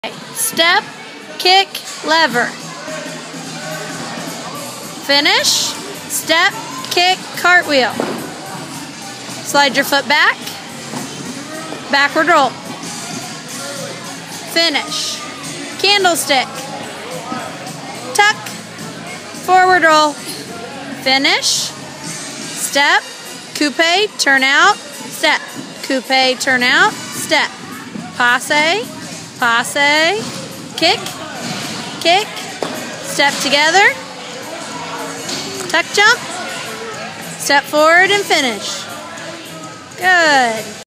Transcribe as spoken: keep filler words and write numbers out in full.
Step, kick, lever. Finish. Step, kick, cartwheel. Slide your foot back. Backward roll. Finish. Candlestick. Tuck. Forward roll. Finish. Step. Coupe. Turn out. Step. Coupe. Turn out. Step. Passe. Passe. Kick. Kick. Step together. Tuck jump. Step forward and finish. Good.